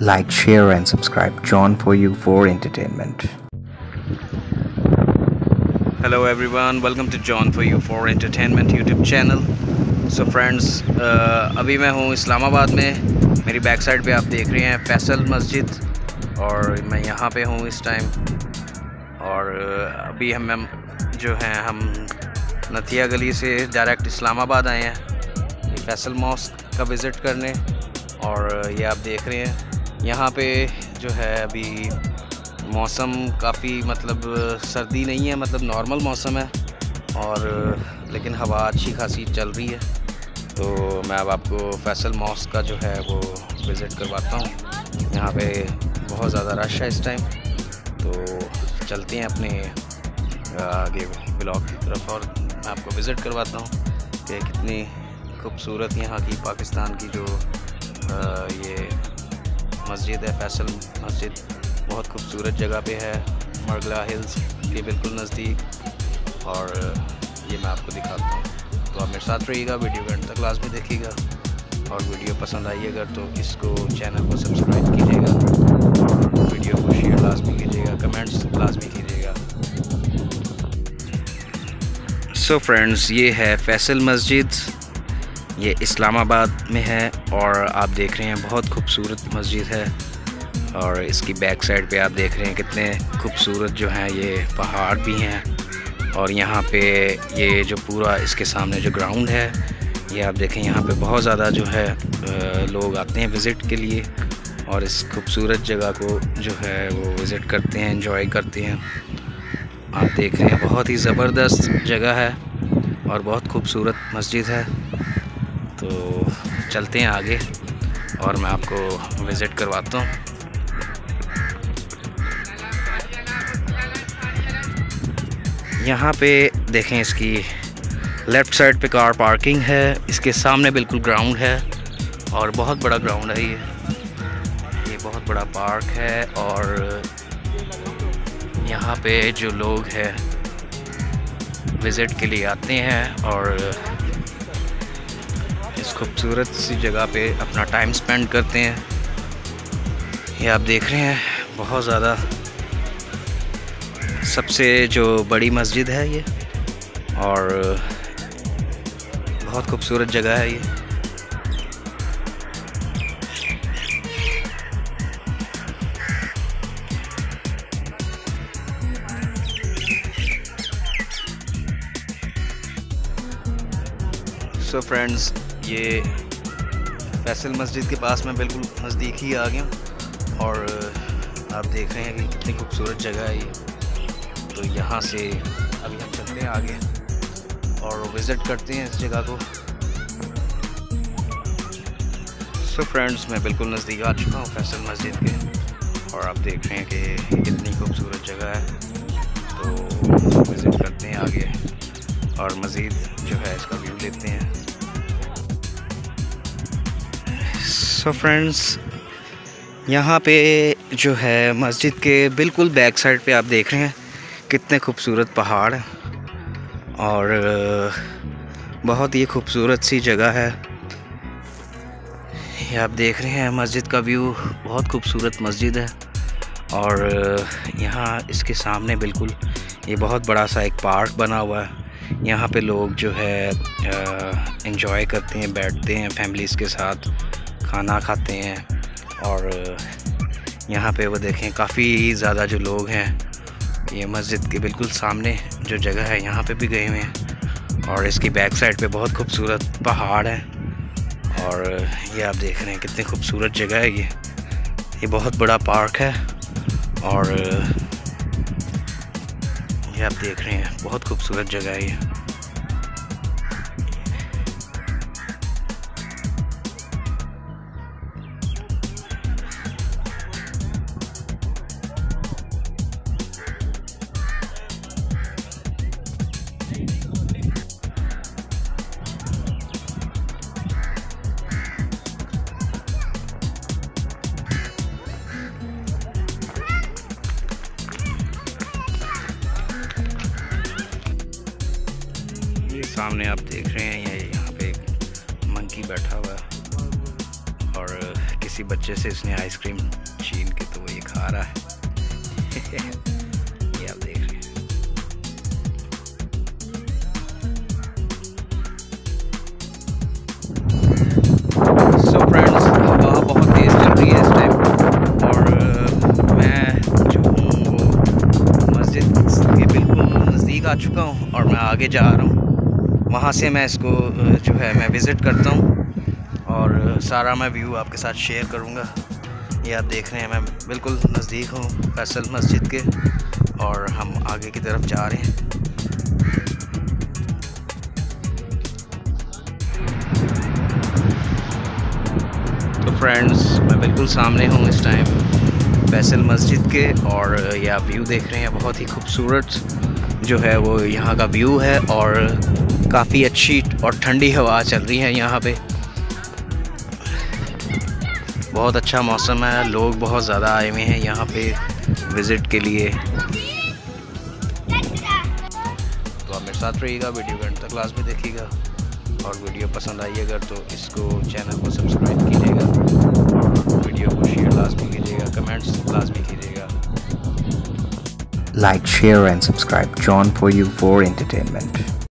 like, share and subscribe John for you for entertainment. Hello everyone, welcome to John for you for entertainment YouTube channel. So friends, अभी मैं हूँ इस्लामाबाद में। मेरी back side पे आप देख रहे हैं फैसल मस्जिद और मैं यहाँ पे हूँ इस टाइम। और अभी हम जो हैं हम नथिया गली से डायरेक्ट इस्लामाबाद आए हैं फैसल मॉस्क का विज़िट करने। और ये आप देख रहे हैं यहाँ पे जो है अभी मौसम काफ़ी मतलब सर्दी नहीं है, मतलब नॉर्मल मौसम है और लेकिन हवा अच्छी खासी चल रही है। तो मैं अब आपको फैसल मॉस्क का जो है वो विज़िट करवाता हूँ। यहाँ पे बहुत ज़्यादा रश है इस टाइम, तो चलते हैं अपने आगे ब्लॉग की तरफ और मैं आपको विज़िट करवाता हूँ कि कितनी खूबसूरत यहाँ की पाकिस्तान की जो ये मस्जिद है फैसल मस्जिद, बहुत खूबसूरत जगह पे है मरगला हिल्स के बिल्कुल नज़दीक। और ये मैं आपको दिखाता हूँ, तो आप मेरे साथ रहिएगा, वीडियो का अंत तक लाजमी देखिएगा और वीडियो पसंद आई अगर तो इसको चैनल को सब्सक्राइब कीजिएगा और वीडियो को शेयर लाजमी कीजिएगा, कमेंट्स लाजमी कीजिएगा। सो फ्रेंड्स, ये है फैसल मस्जिद, ये इस्लामाबाद में है और आप देख रहे हैं बहुत खूबसूरत मस्जिद है। और इसकी बैक साइड पे आप देख रहे हैं कितने खूबसूरत जो हैं ये पहाड़ भी हैं। और यहाँ पे ये जो पूरा इसके सामने जो ग्राउंड है ये आप देखें, यहाँ पे बहुत ज़्यादा जो है लोग आते हैं विज़िट के लिए और इस खूबसूरत जगह को जो है वो विज़िट करते हैं, एंजॉय करते हैं। आप देख रहे हैं बहुत ही ज़बरदस्त जगह है और बहुत खूबसूरत मस्जिद है। तो चलते हैं आगे और मैं आपको विज़िट करवाता हूँ। यहाँ पे देखें, इसकी लेफ़्ट साइड पे कार पार्किंग है, इसके सामने बिल्कुल ग्राउंड है और बहुत बड़ा ग्राउंड है ये बहुत बड़ा पार्क है। और यहाँ पे जो लोग हैं विज़िट के लिए आते हैं और इस खूबसूरत सी जगह पे अपना टाइम स्पेंड करते हैं। ये आप देख रहे हैं बहुत ज़्यादा सबसे जो बड़ी मस्जिद है ये और बहुत खूबसूरत जगह है ये। सो फ्रेंड्स, ये फैसल मस्जिद के पास मैं बिल्कुल नज़दीक ही आ गया हूँ और आप देख रहे हैं कि कितनी खूबसूरत जगह है ये। तो यहाँ से अभी हम चलते हैं आगे और विज़िट करते हैं इस जगह को। सो फ्रेंड्स, मैं बिल्कुल नज़दीक आ चुका हूँ फैसल मस्जिद के और आप देख रहे हैं कि कितनी खूबसूरत जगह है। तो विज़िट करते हैं आगे और मज़ीद जो है इसका व्यू लेते हैं। सो फ्रेंड्स, यहाँ पे जो है मस्जिद के बिल्कुल बैक साइड पे आप देख रहे हैं कितने खूबसूरत पहाड़ और बहुत ही खूबसूरत सी जगह है। ये आप देख रहे हैं मस्जिद का व्यू, बहुत खूबसूरत मस्जिद है। और यहाँ इसके सामने बिल्कुल ये बहुत बड़ा सा एक पार्क बना हुआ है। यहाँ पे लोग जो है एंजॉय करते हैं, बैठते हैं फैमिलीज़ के साथ, खाना खाते हैं। और यहाँ पे वो देखें काफ़ी ज़्यादा जो लोग हैं ये मस्जिद के बिल्कुल सामने जो जगह है यहाँ पे भी गए हुए हैं और इसकी बैक साइड पे बहुत खूबसूरत पहाड़ है। और ये आप देख रहे हैं कितनी खूबसूरत जगह है ये बहुत बड़ा पार्क है और ये आप देख रहे हैं बहुत खूबसूरत जगह है ये। सामने आप देख रहे हैं ये यहाँ पे एक मंकी बैठा हुआ है और किसी बच्चे से इसने आइसक्रीम छीन के तो वो ये खा रहा है। ये आप देख रहे हैं। सो फ्रेंड्स, हवा बहुत तेज़ चल रही है इस टाइम, और मैं जो हूँ वो मस्जिद के बिल्कुल नज़दीक आ चुका हूँ और मैं आगे जा रहा हूँ। वहाँ से मैं इसको जो है मैं विज़िट करता हूँ और सारा मैं व्यू आपके साथ शेयर करूँगा। ये आप देख रहे हैं मैं बिल्कुल नज़दीक हूँ फैसल मस्जिद के, और हम आगे की तरफ जा रहे हैं। तो फ्रेंड्स, मैं बिल्कुल सामने हूँ इस टाइम फैसल मस्जिद के, और ये आप व्यू देख रहे हैं। बहुत ही खूबसूरत जो है वो यहाँ का व्यू है, और काफ़ी अच्छी और ठंडी हवा चल रही है यहाँ पे। बहुत अच्छा मौसम है, लोग बहुत ज़्यादा आए हुए हैं यहाँ पे विज़िट के लिए। तो आप मेरे साथ रहिएगा, वीडियो को अंत तक लास्ट में देखिएगा, और वीडियो पसंद आई अगर तो इसको चैनल को सब्सक्राइब कीजिएगा, और वीडियो को शेयर लाजमी कीजिएगा, कमेंट्स लाजमी कीजिएगा। Like, share and subscribe John for you for entertainment.